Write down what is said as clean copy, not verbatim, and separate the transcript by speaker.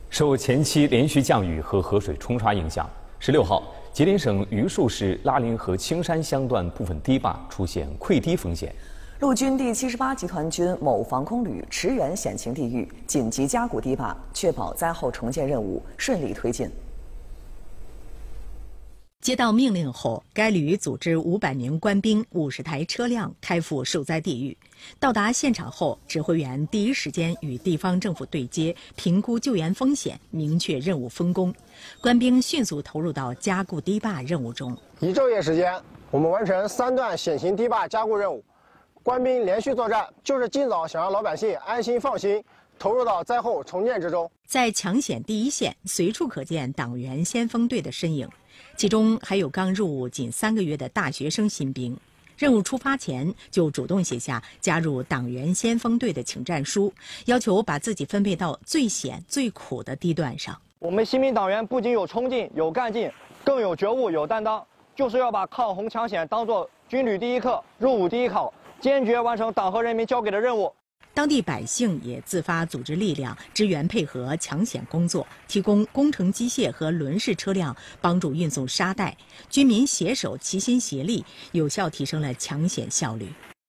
Speaker 1: 受前期连续降雨和河水冲刷影响，16号，吉林省榆树市拉林河青山乡段部分堤坝出现溃堤风险。
Speaker 2: 陆军第78集团军某防空旅驰援险情地域，紧急加固堤坝，确保灾后重建任务顺利推进。
Speaker 3: 接到命令后，该旅组织500名官兵、50台车辆开赴受灾地域。到达现场后，指挥员第一时间与地方政府对接，评估救援风险，明确任务分工。官兵迅速投入到加固堤坝任务中。
Speaker 4: 1昼夜时间，我们完成3段险情堤坝加固任务。官兵连续作战，就是尽早想让老百姓安心放心，投入到灾后重建之中。
Speaker 3: 在抢险第一线，随处可见党员先锋队的身影。其中还有刚入伍仅3个月的大学生新兵，任务出发前就主动写下加入党员先锋队的请战书，要求把自己分配到最险最苦的地段上。
Speaker 5: 我们新兵党员不仅有冲劲、有干劲，更有觉悟、有担当，就是要把抗洪抢险当作军旅第一课、入伍第一考，坚决完成党和人民交给的任务。
Speaker 3: 当地百姓也自发组织力量，支援配合抢险工作，提供工程机械和轮式车辆帮助运送沙袋。军民携手齐心协力，有效提升了抢险效率。